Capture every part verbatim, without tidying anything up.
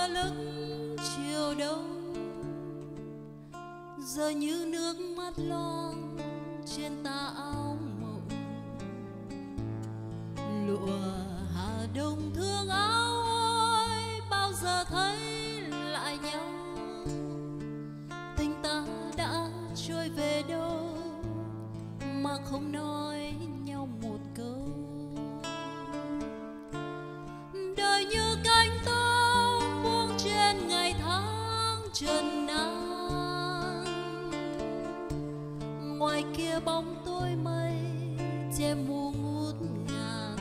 lơ lửng chiều đông, giờ như nước mắt loang trên tà áo mộng. Lụa Hà Đông thương áo ơi, bao giờ thấy lại nhau. Tình ta đã trôi về đâu mà không nói nhau một câu. Đời như cánh tông buông trên ngày tháng trần nan, ngoài kia bóng tối mây che mù ngút ngàn.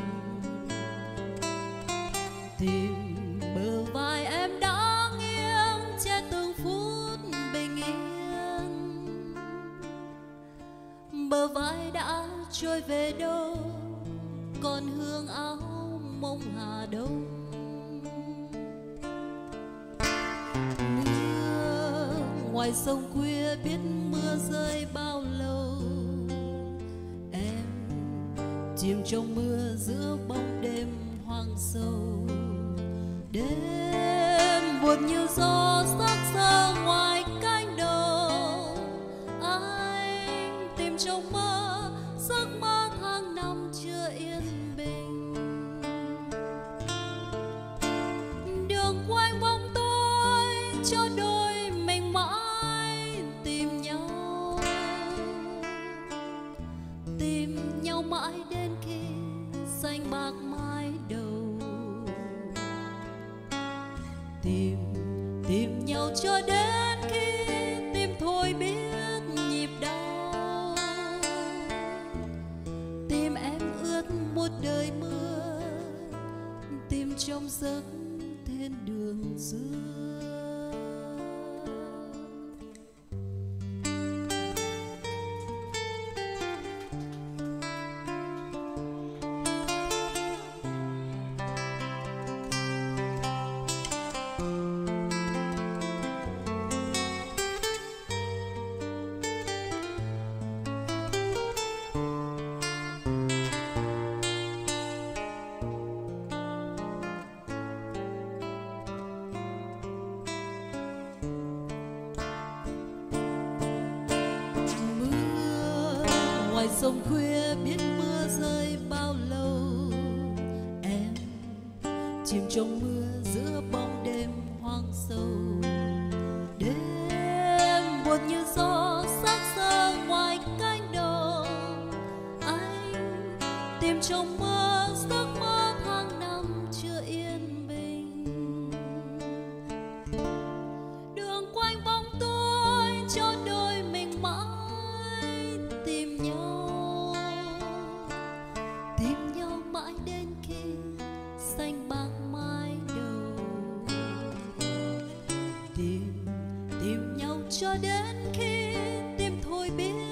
Tìm bờ vai em đã nghiêng che từng phút bình yên. Bờ vai đã trôi về đâu, còn hương áo mộng Hà Đông. Mưa ngoài sông khuya biết mưa rơi bao lâu. Em chìm trong mưa giữa bóng đêm hoang sâu. Đêm buồn như gió sắc sơ ngoài cánh đồng. Anh tìm trong mơ giấc mơ tháng năm chưa yên bình. Đường quanh bóng tối cho đôi mình mãi tìm nhau. Tìm nhau mãi đến khi xanh bạc mái đầu. Tìm, tìm nhau cho đến khi tim thôi biết nhịp đau. Tim em ướt một đời mưa, tim trong giấc thiên đường xưa. Ngoài sông khuya biết mưa rơi bao lâu. Em chìm trong mưa giữa bóng đêm hoang sâu. Đêm buồn như gió sắc sơ ngoài cánh đồng. Anh tìm trong mơ giấc mơ tháng năm chưa yên bình. Đường quanh bóng tối cho đôi mình mãi tìm nhau. Tìm nhau mãi đến khi xanh bạc mái đầu. Tìm, tìm nhau cho đến khi tim thôi biết